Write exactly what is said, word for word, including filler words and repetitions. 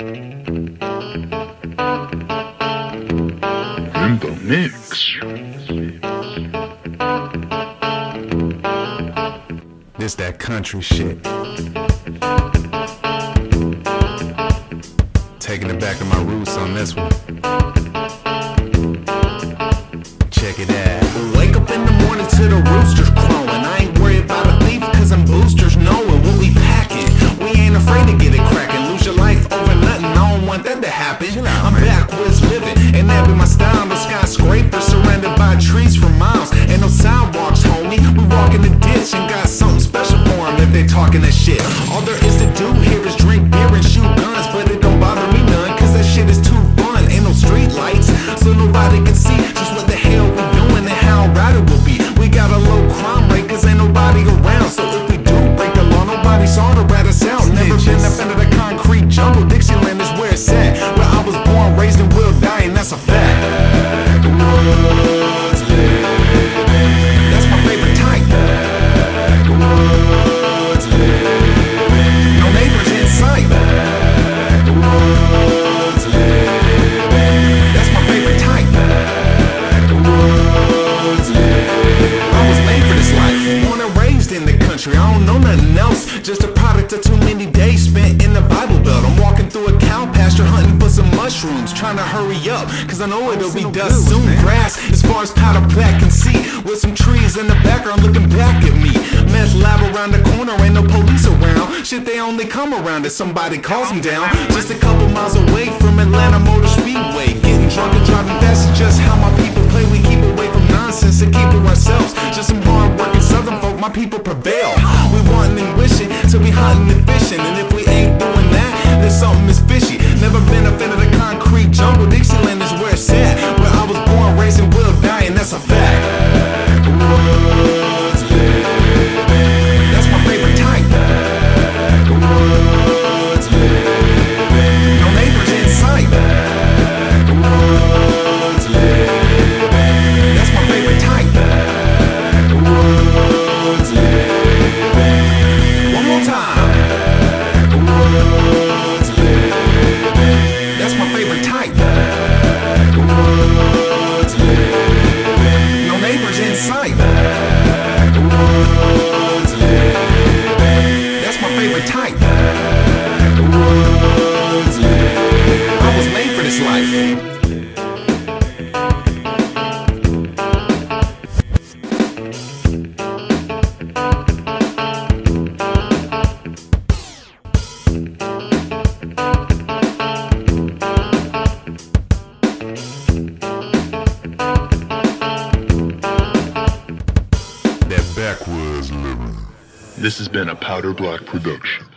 In the mix. This that country shit. Taking it back to my roots on this one. Check it out. Wake up in the morning to the roosters crowing. I ain't worried about a thief cause I'm boosters knowing what we packing. We ain't afraid to get it cracking. Lose your life over nothing, I don't want that to happen. I'm backwards living, and that be my style. No skyscrapers surrounded by trees for miles. Ain't no sidewalks, homie. We walk in the ditch and got something special for them if they talking that shit. All there is to do here is drink beer and shoot guns, but it don't bother me none, cause that shit is too fun. Ain't no street lights, so nobody can see just what the hell we doing and how right it will be. We got a low crime rate cause ain't nobody around, so if we do break the law, nobody saw to rat us out. Never been up into the concrete jungle. Dixieland is where it's at, where I was born, raised, and will die, and that's a fact. Backwoods living, that's my favorite type. Backwoods living, no neighbors in sight. Backwoods living, that's my favorite type. Backwoods living, I was made for this life, born and raised in the country. I don't know nothing else, just a product of too many days spent in the Bible Belt. I'm walking through a cow pasture hunting for some mushrooms, trying to hurry up cause I know it'll be dust soon. Grass as far as powder black can see, with some trees in the background looking back at me. Meth lab around the corner, ain't no police around. Shit, they only come around if somebody calls them down. Just a couple miles away from Atlanta Motor Speedway, getting drunk and driving fast is just how my people play. We keep away from nonsense and keep to ourselves. Just some hard working southern folk, my people prevail. We wanting and wishing to be hunting and fishing, and if we ain't doing that, then something is fishy. Never been up into the concrete jungle. Dixieland is where it's at, where I was born, raised, and will die, and that's a fact. Backwoods living, that's my favorite type. Backwoods living, no neighbors in sight. Backwoods living, that's my favorite type. Backwoods living, one more time. Backwoods living, that's my favorite type. Backwoods living, no neighbors in sight. Backwoods living, that's my favorite type. Backwoods living, I was made for this life. This has been a Powder Black production.